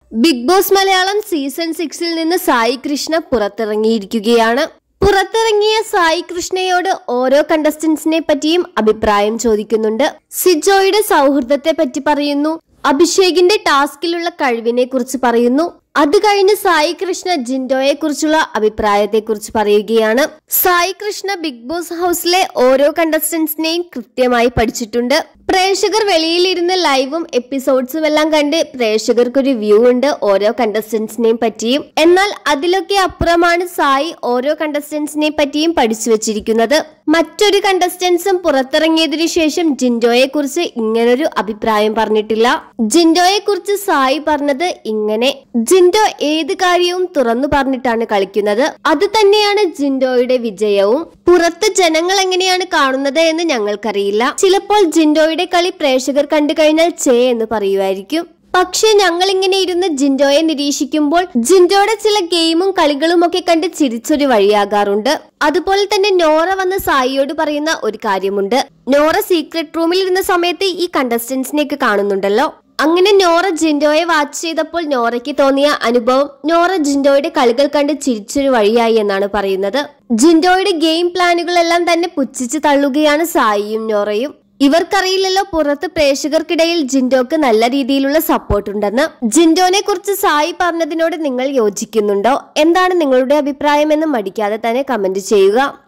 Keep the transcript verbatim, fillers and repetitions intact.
Big boss Malayalam season സിക്സിൽ നിന്ന് സായി കൃഷ്ണ പുറത്തിറങ്ങിയിരിക്കുകയാണ്. പുറത്തിറങ്ങിയ സായി കൃഷ്ണയോട് ഓരോ കണ്ടസ്റ്റന്റ്സിനെ പറ്റിയും അഭിപ്രായം ചോദിക്കുന്നുണ്ട്. സിജോയുടെ സൗഹൃദത്തെ പറ്റി പറയുന്നു, അഭിഷേകിന്റെ ടാസ്കിലുള്ള കഴിവിനെ കുറിച്ച് പറയുന്നു. അത് കഴിഞ്ഞ് സായി കൃഷ്ണ ജിൻഡോയെ കുറിച്ചുള്ള അഭിപ്രായത്തെ കുറിച്ച് പറയുകയാണ്. സായി കൃഷ്ണ ബിഗ് ബോസ് ഹൗസിലെ ഓരോ കണ്ടസ്റ്റന്റ്സിനെയും കൃത്യമായി പഠിച്ചിട്ടുണ്ട്. പ്രേക്ഷകർ വെളിയിലിരുന്ന് ലൈവും എപ്പിസോഡ്സും എല്ലാം കണ്ട് പ്രേക്ഷകർക്കൊരു വ്യൂ ഉണ്ട് ഓരോ കണ്ടസ്റ്റന്റ്സിനെയും പറ്റിയും. എന്നാൽ അതിലൊക്കെ അപ്പുറമാണ് സായി ഓരോ കണ്ടസ്റ്റന്റ്സിനെ പറ്റിയും പഠിച്ചു വെച്ചിരിക്കുന്നത്. മറ്റൊരു കണ്ടസ്റ്റന്റ്സും പുറത്തിറങ്ങിയതിനു ശേഷം ജിൻഡോയെ കുറിച്ച് ഇങ്ങനൊരു അഭിപ്രായം പറഞ്ഞിട്ടില്ല. ജിൻഡോയെ കുറിച്ച് സായി പറഞ്ഞത് ഇങ്ങനെ: ജിൻഡോ ഏത് കാര്യവും തുറന്നു പറഞ്ഞിട്ടാണ് കളിക്കുന്നത്. അത് തന്നെയാണ് ജിൻഡോയുടെ വിജയവും. പുറത്ത് ജനങ്ങൾ എങ്ങനെയാണ് കാണുന്നത് എന്ന് ഞങ്ങൾക്കറിയില്ല. ചിലപ്പോൾ ജിൻഡോയുടെ കളി പ്രേക്ഷകർ കണ്ടു കഴിഞ്ഞാൽ ചേ എന്ന് പറയുമായിരിക്കും. പക്ഷെ ഞങ്ങൾ ഇങ്ങനെ ഇരുന്ന് ജിൻഡോയെ നിരീക്ഷിക്കുമ്പോൾ ജിൻഡോയുടെ ചില ഗെയിമും കളികളും ഒക്കെ കണ്ട് ചിരിച്ചൊരു വഴിയാകാറുണ്ട്. അതുപോലെ തന്നെ നോറ വന്ന് സായിയോട് പറയുന്ന ഒരു കാര്യമുണ്ട്. നോറ സീക്രട്ട് റൂമിൽ ഇരുന്ന സമയത്ത് ഈ കണ്ടസ്റ്റന്റ്സിനെയൊക്കെ കാണുന്നുണ്ടല്ലോ. അങ്ങനെ നോറ ജിൻഡോയെ വാച്ച് ചെയ്തപ്പോൾ നോറയ്ക്ക് തോന്നിയ അനുഭവം നോറ ജിൻഡോയുടെ കളികൾ കണ്ട് ചിരിച്ചൊരു വഴിയായി എന്നാണ് പറയുന്നത്. ജിൻഡോയുടെ ഗെയിം പ്ലാനുകളെല്ലാം തന്നെ പുച്ഛിച്ച് തള്ളുകയാണ് സായിയും നോറയും. ഇവർക്കറിയില്ലല്ലോ പുറത്ത് പ്രേക്ഷകർക്കിടയിൽ ജിൻഡോക്ക് നല്ല രീതിയിലുള്ള സപ്പോർട്ട് ഉണ്ടെന്ന്. ജിൻഡോനെ കുറിച്ച് സായി പറഞ്ഞതിനോട് നിങ്ങൾ യോജിക്കുന്നുണ്ടോ? എന്താണ് നിങ്ങളുടെ അഭിപ്രായം എന്ന് മടിക്കാതെ തന്നെ കമന്റ് ചെയ്യുക.